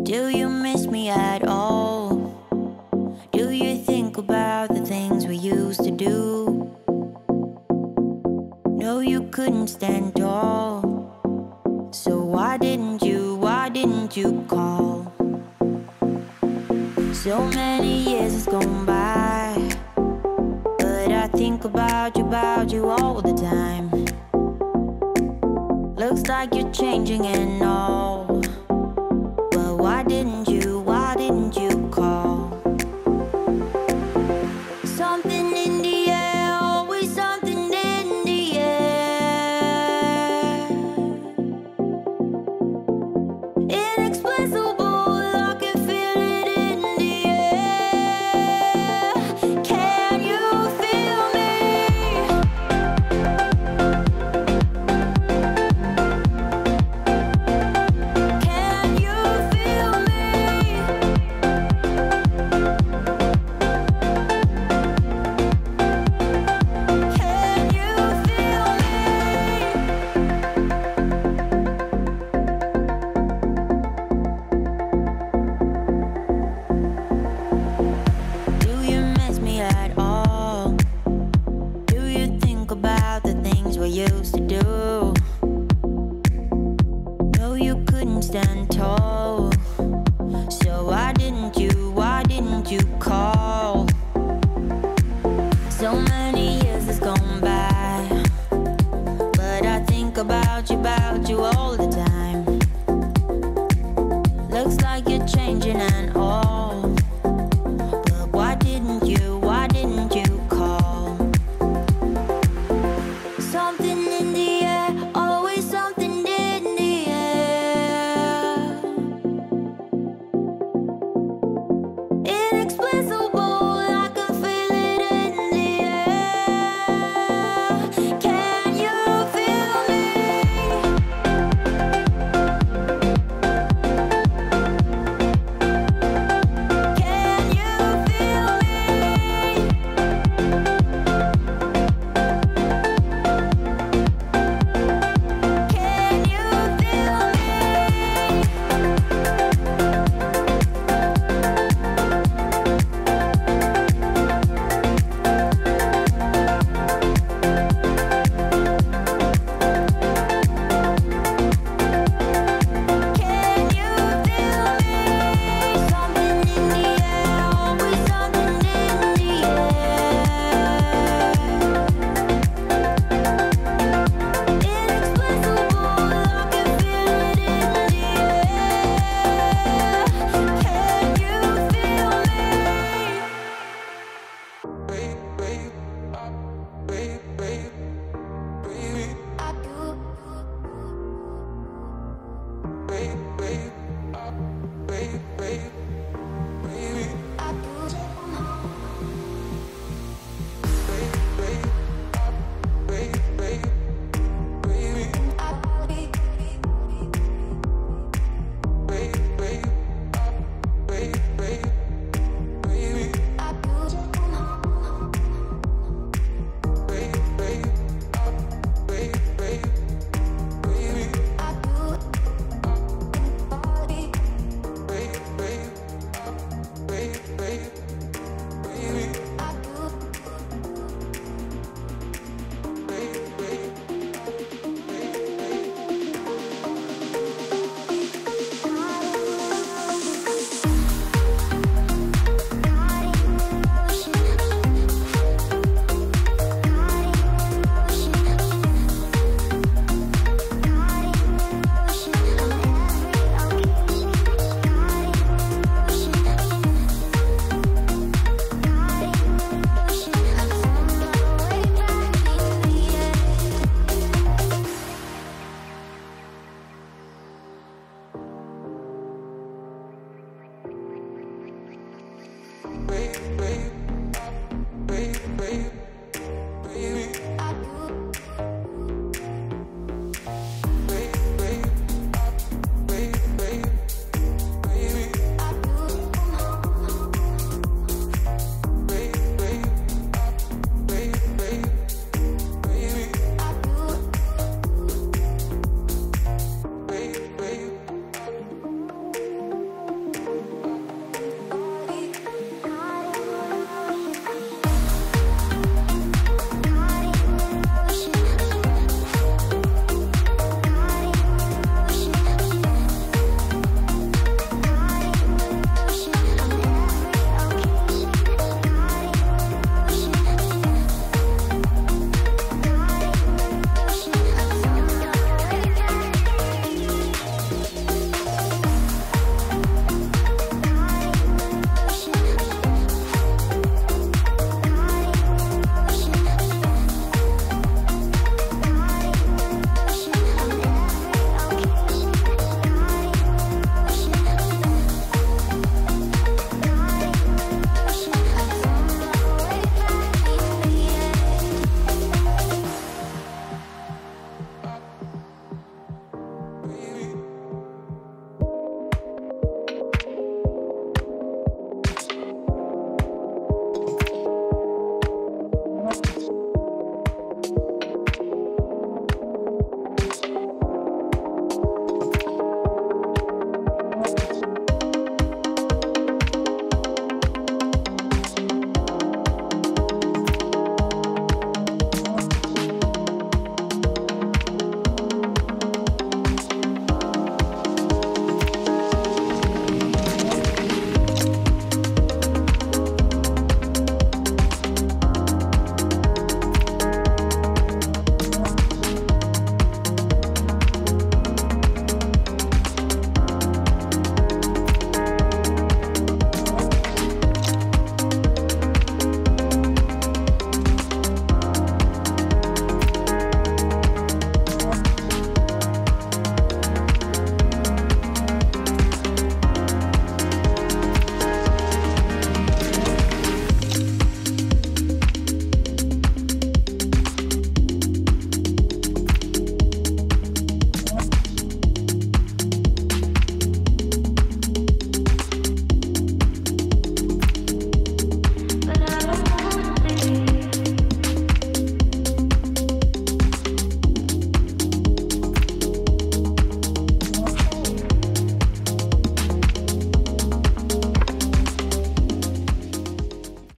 Do you miss me at all? Do you think about the things we used to do? No, you couldn't stand tall. So why didn't you call? So many years has gone by, but I think about you all the time. Looks like you're changing and all, but why didn't you call? Something in the air, always something in the air. Inexplicable, I can feel it in the air. Can you feel me? Can you feel me? Can you feel me? Do you miss me at all? Do you think about the things we used to do? No, you couldn't stand tall. So why didn't you call? So many years has gone by, but I think about you all the time. Looks like you're changing and all, but why didn't you call? Something in the air, always something in the air. Inexplicable, I can feel it in the air. Can you feel me? Can you feel me? Can you feel me? Can you feel me? Something in the air, always something in the air. Inexplicable, I can feel it in the air. Can you feel me?